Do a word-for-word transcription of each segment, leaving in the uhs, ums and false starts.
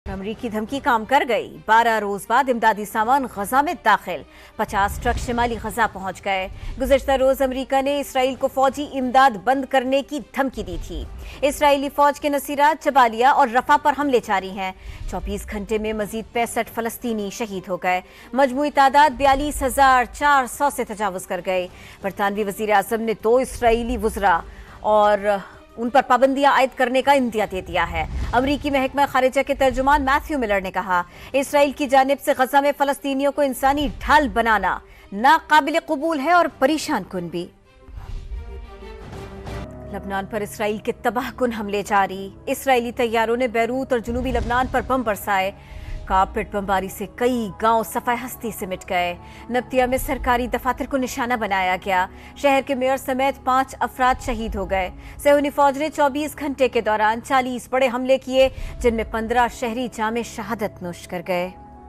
امریکی دھمکی کام کر گئی، بارہ روز بعد امدادی سامان غزہ میں داخل، پچاس ٹرک شمالی غزہ پہنچ گئے۔ گزشتہ روز امریکہ نے اسرائیل کو فوجی امداد بند کرنے کی دھمکی دی تھی۔ اسرائیلی فوج کے نصیرات جبالیہ اور رفح پر حملے جاری ہیں۔ چوبیس گھنٹے میں مزید پینسٹھ فلسطینی شہید ہو گئے، مجموعی تعداد بیالیس ہزار چار سو سے تجاوز کر گئے۔ برطانوی وزیر اعظم نے دو اسرائیلی وزراء اور ان پر پابندیاں عائد کرنے کا اندیا دے دیا ہے۔ امریکی محکمہ خارجہ کے ترجمان میتھیو ملر نے کہا، اسرائیل کی جانب سے غزہ میں فلسطینیوں کو انسانی ڈھال بنانا ناقابل قبول ہے اور پریشان کن بھی۔ لبنان پر اسرائیل کے تباہ کن حملے جاری، اسرائیلی طیاروں نے بیروت اور جنوبی لبنان پر بم برسائے۔ کارپیٹ بمباری سے کئی گاؤں صفحہ ہستی سے مٹ گئے۔ نبتیہ میں سرکاری دفاتر کو نشانہ بنایا گیا، شہر کے میئر سمیت پانچ افراد شہید ہو گئے۔ صہیونی فوج نے چوبیس گھنٹے کے دوران چالیس بڑے حملے کیے، جن میں پندرہ شہری جام شہادت نوش کر گئے۔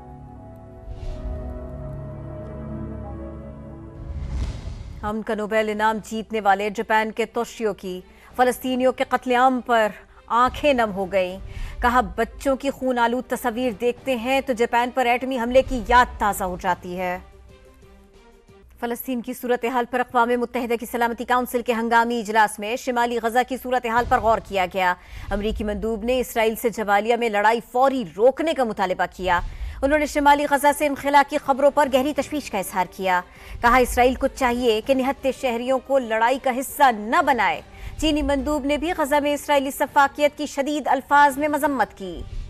امن کا نوبل انعام جیتنے والے جاپان کے توشیو کی فلسطینیوں کے قتل عام پر آنکھیں نم ہو گئیں۔ کہا، بچوں کی خون آلود تصاویر دیکھتے ہیں تو جاپان پر ایٹمی حملے کی یاد تازہ ہو جاتی ہے۔ فلسطین کی صورتحال پر اقوام متحدہ کی سلامتی کونسل کے ہنگامی اجلاس میں شمالی غزہ کی صورتحال پر غور کیا گیا۔ امریکی مندوب نے اسرائیل سے جبالیہ میں لڑائی فوری روکنے کا مطالبہ کیا۔ انہوں نے شمالی غزہ سے انخلا کی خبروں پر گہری تشویش کا اظہار کیا۔ کہا، اسرائیل کو چاہیے کہ نہتے شہریوں کو لڑائی کا حصہ نہ بنائے۔ چینی مندوب نے بھی غزہ میں اسرائیلی سفاکیت کی شدید الفاظ میں مذمت کی۔